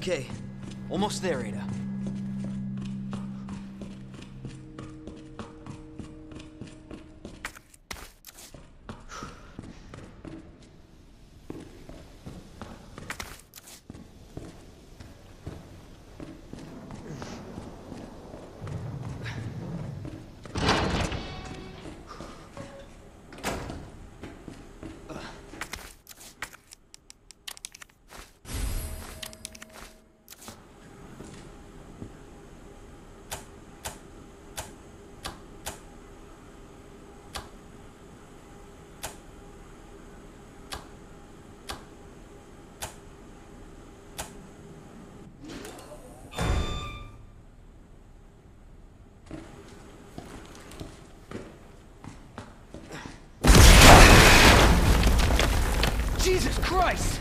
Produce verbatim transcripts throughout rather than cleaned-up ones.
Okay, almost there, Ada. Jesus Christ!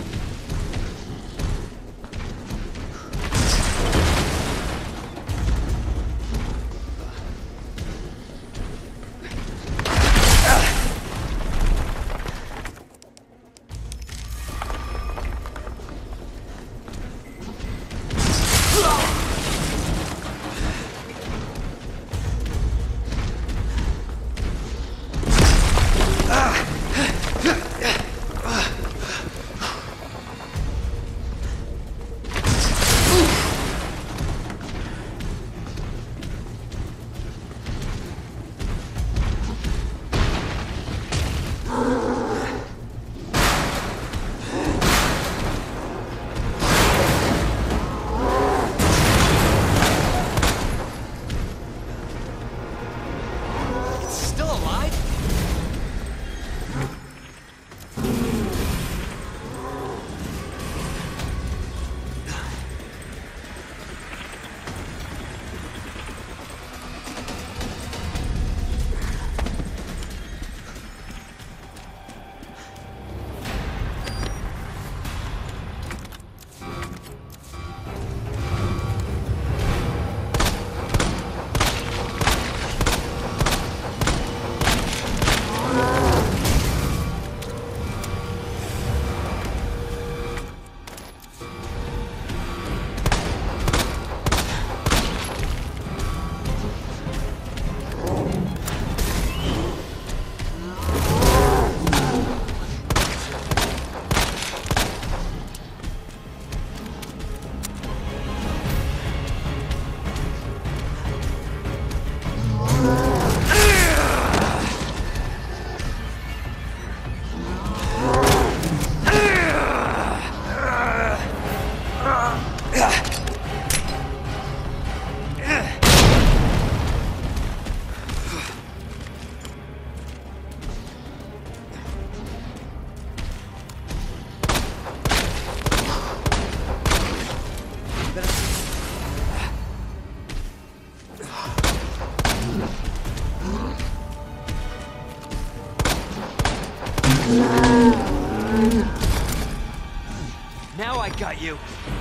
Now I got you.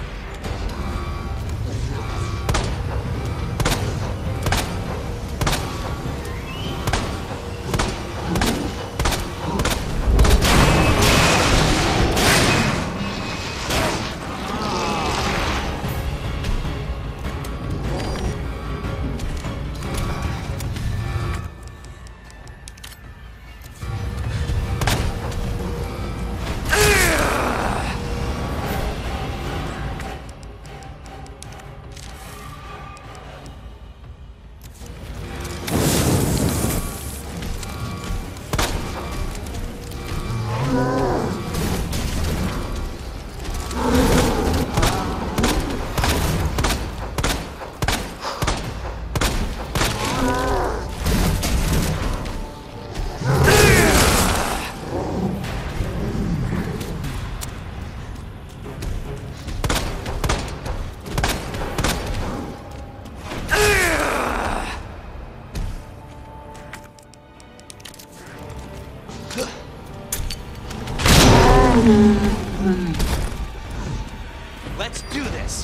Let's do this.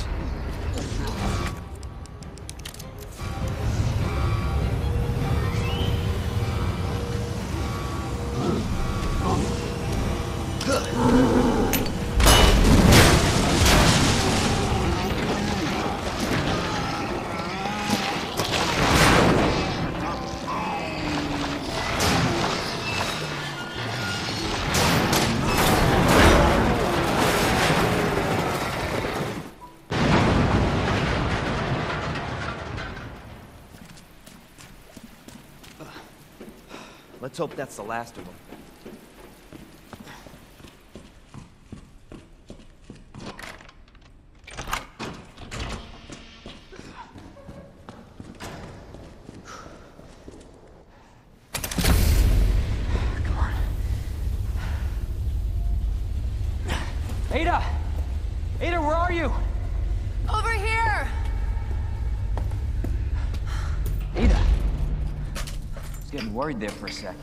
Let's hope that's the last of them. Ada! Ada, where are you? Over here! Ada! I was getting worried there for a sec.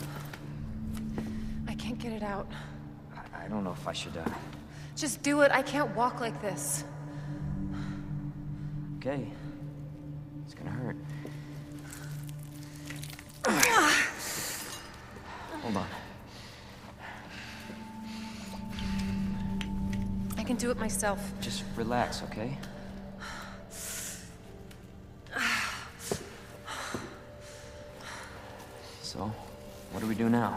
I can't get it out. I, I don't know if I should, uh... Just do it. I can't walk like this. Okay. It's gonna hurt. Hold on. I can do it myself. Just relax, okay? So, what do we do now?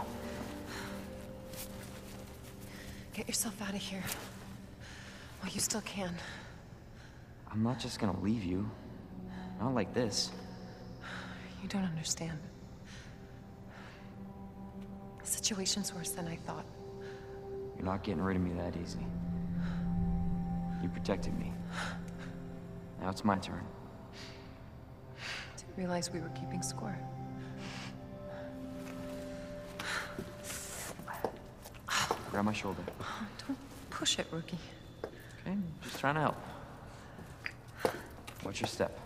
Get yourself out of here. Well, you still can. I'm not just gonna leave you. Not like this. You don't understand. The situation's worse than I thought. You're not getting rid of me that easy. You protected me. Now it's my turn. Didn't realize we were keeping score. Grab my shoulder. Don't push it, rookie. Okay, just trying to help. Watch your step.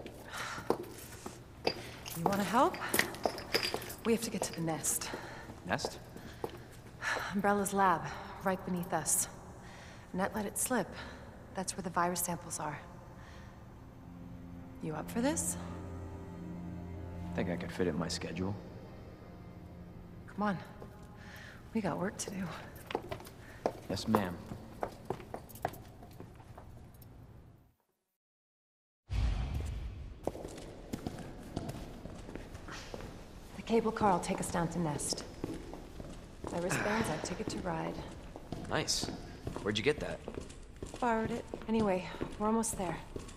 You want to help? We have to get to the nest. Nest? Umbrella's lab, right beneath us. Net let it slip. That's where the virus samples are. You up for this? Think I could fit it in my schedule. Come on. We got work to do. Yes, ma'am. The cable car will take us down to Nest. My wristband's our ticket to ride. Nice. Where'd you get that? Borrowed it. Anyway, we're almost there.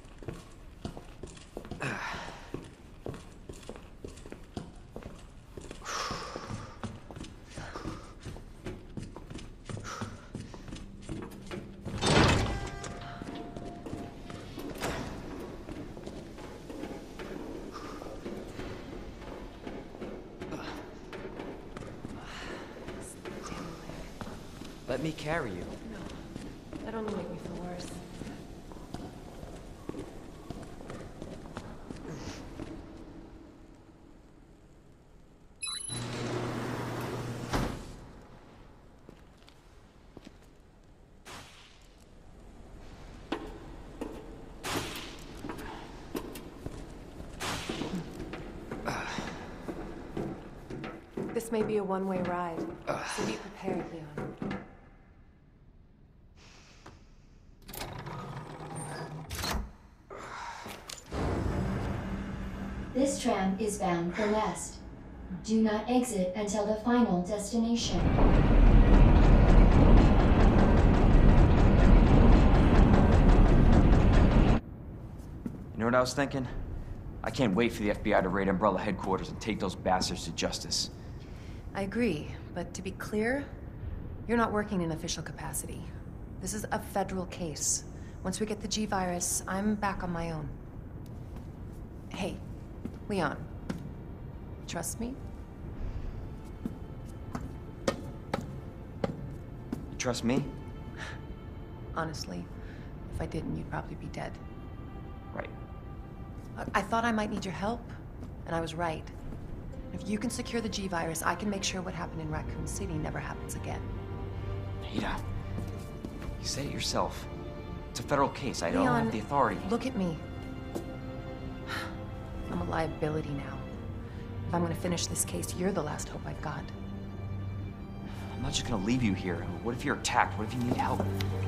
Let me carry you. No, that only make me feel worse. This may be a one-way ride, so be prepared, Leon. This tram is bound for Nest. Do not exit until the final destination. You know what I was thinking? I can't wait for the F B I to raid Umbrella headquarters and take those bastards to justice. I agree, but to be clear, you're not working in official capacity. This is a federal case. Once we get the G virus, I'm back on my own. Hey, Leon, trust me? You trust me? Honestly, if I didn't, you'd probably be dead. Right. I, I thought I might need your help, and I was right. If you can secure the G virus, I can make sure what happened in Raccoon City never happens again. Ada, you said it yourself. It's a federal case. I don't Leon, have the authority. Look at me. I'm a liability now. If I'm gonna finish this case, you're the last hope I've got. I'm not just gonna leave you here. What if you're attacked? What if you need help?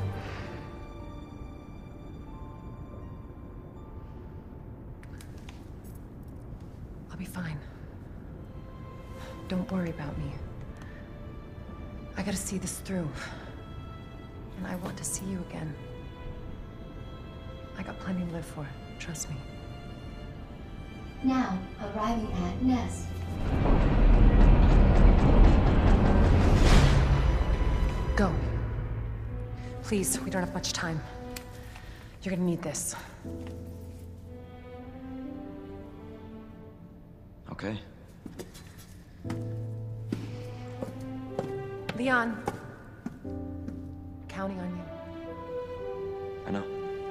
I'll be fine. Don't worry about me. I gotta see this through. And I want to see you again. I got plenty to live for, trust me. Now, arriving at Nest. Go. Please, we don't have much time. You're gonna need this. Okay. Leon. Counting on you. I know.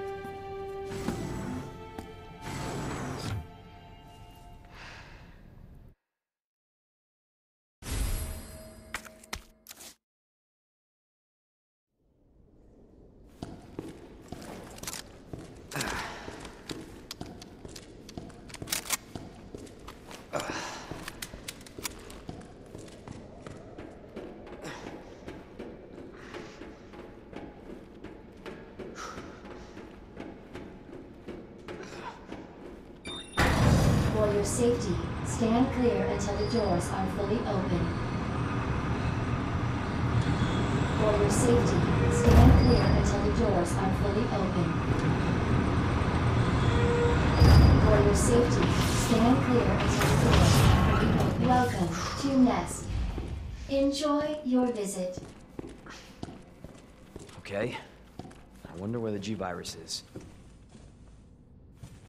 For your safety, stand clear until the doors are fully open. For your safety, stand clear until the doors are fully open. For your safety, stand clear until the doors are fully open. Welcome to Nest. Enjoy your visit. Okay. I wonder where the G virus is.